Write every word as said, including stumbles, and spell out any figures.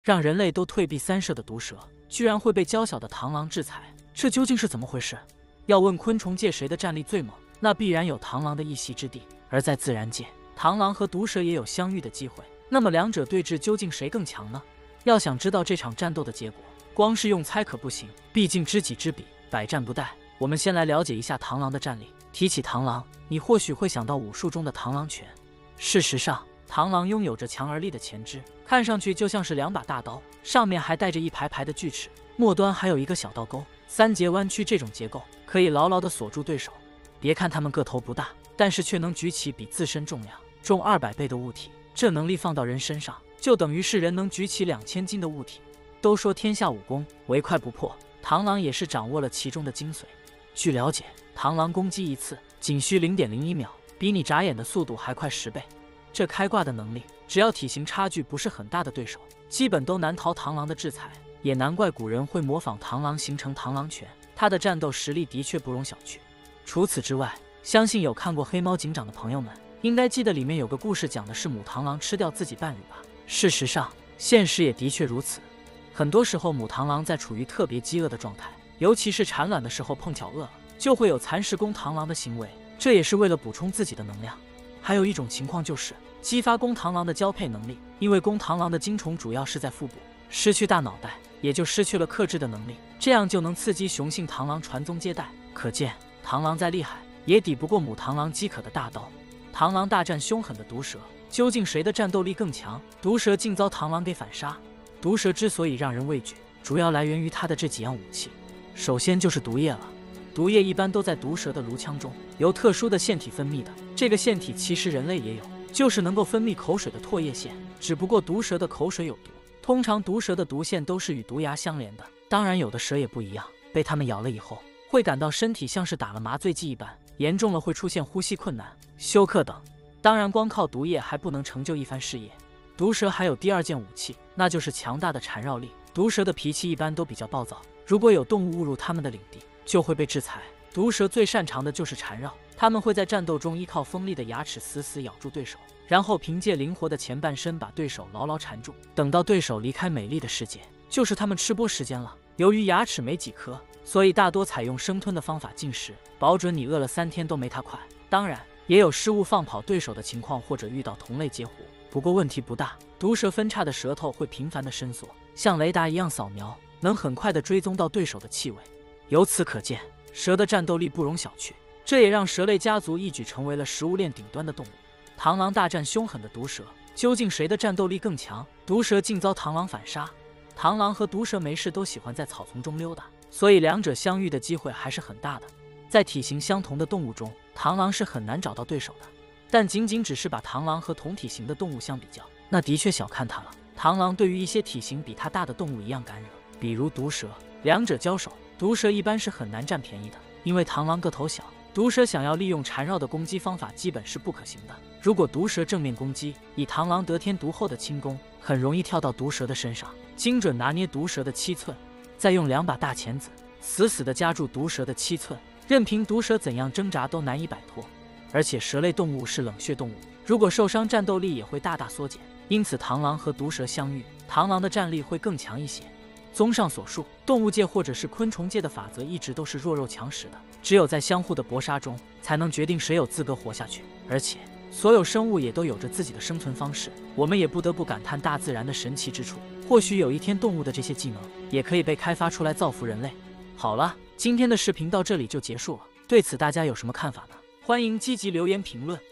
让人类都退避三舍的毒蛇，居然会被娇小的螳螂制裁，这究竟是怎么回事？要问昆虫界谁的战力最猛，那必然有螳螂的一席之地。而在自然界，螳螂和毒蛇也有相遇的机会，那么两者对峙，究竟谁更强呢？要想知道这场战斗的结果，光是用猜可不行，毕竟知己知彼，百战不殆。我们先来了解一下螳螂的战力。提起螳螂，你或许会想到武术中的螳螂拳。事实上，螳螂拥有着强而利的前肢，看上去就像是两把大刀，上面还带着一排排的锯齿，末端还有一个小刀钩，三节弯曲，这种结构可以牢牢地锁住对手。别看它们个头不大，但是却能举起比自身重量重二百倍的物体，这能力放到人身上，就等于是人能举起两千斤的物体。都说天下武功唯快不破，螳螂也是掌握了其中的精髓。据了解，螳螂攻击一次仅需 零点零一秒，比你眨眼的速度还快十倍。这开挂的能力，只要体型差距不是很大的对手，基本都难逃螳螂的制裁。也难怪古人会模仿螳螂形成螳螂拳，他的战斗实力的确不容小觑。除此之外，相信有看过《黑猫警长》的朋友们，应该记得里面有个故事，讲的是母螳螂吃掉自己伴侣吧？事实上，现实也的确如此。很多时候，母螳螂在处于特别饥饿的状态，尤其是产卵的时候碰巧饿了，就会有蚕食公螳螂的行为，这也是为了补充自己的能量。还有一种情况就是激发公螳螂的交配能力，因为公螳螂的精虫主要是在腹部，失去大脑袋，也就失去了克制的能力，这样就能刺激雄性螳螂传宗接代。可见螳螂再厉害，也抵不过母螳螂饥渴的大刀。螳螂大战凶狠的毒蛇，究竟谁的战斗力更强？毒蛇竟遭螳螂给反杀。毒蛇之所以让人畏惧，主要来源于它的这几样武器。首先就是毒液了。毒液一般都在毒蛇的颅腔中，由特殊的腺体分泌的。这个腺体其实人类也有，就是能够分泌口水的唾液腺，只不过毒蛇的口水有毒。通常毒蛇的毒腺都是与毒牙相连的，当然有的蛇也不一样，被它们咬了以后，会感到身体像是打了麻醉剂一般，严重了会出现呼吸困难、休克等。当然光靠毒液还不能成就一番事业。毒蛇还有第二件武器，那就是强大的缠绕力。毒蛇的脾气一般都比较暴躁，如果有动物误入它们的领地，就会被制裁。毒蛇最擅长的就是缠绕，它们会在战斗中依靠锋利的牙齿死死咬住对手，然后凭借灵活的前半身把对手牢牢缠住，等到对手离开美丽的世界，就是他们吃播时间了。由于牙齿没几颗，所以大多采用生吞的方法进食，保准你饿了三天都没它快。当然也有失误放跑对手的情况，或者遇到同类截胡，不过问题不大。毒蛇分叉的舌头会频繁的伸缩，像雷达一样扫描，能很快的追踪到对手的气味。由此可见，蛇的战斗力不容小觑，这也让蛇类家族一举成为了食物链顶端的动物。螳螂大战凶狠的毒蛇，究竟谁的战斗力更强？毒蛇竟遭螳螂反杀。螳螂和毒蛇没事都喜欢在草丛中溜达，所以两者相遇的机会还是很大的。在体型相同的动物中，螳螂是很难找到对手的，但仅仅只是把螳螂和同体型的动物相比较，那的确小看它了。螳螂对于一些体型比它大的动物一样敢惹，比如毒蛇，两者交手，毒蛇一般是很难占便宜的，因为螳螂个头小，毒蛇想要利用缠绕的攻击方法基本是不可行的。如果毒蛇正面攻击，以螳螂得天独厚的轻功，很容易跳到毒蛇的身上，精准拿捏毒蛇的七寸，再用两把大钳子死死地夹住毒蛇的七寸，任凭毒蛇怎样挣扎都难以摆脱。而且蛇类动物是冷血动物，如果受伤战斗力也会大大缩减，因此螳螂和毒蛇相遇，螳螂的战力会更强一些。综上所述，动物界或者是昆虫界的法则一直都是弱肉强食的，只有在相互的搏杀中，才能决定谁有资格活下去。而且所有生物也都有着自己的生存方式，我们也不得不感叹大自然的神奇之处。或许有一天，动物的这些技能也可以被开发出来造福人类。好了，今天的视频到这里就结束了，对此大家有什么看法呢？欢迎积极留言评论。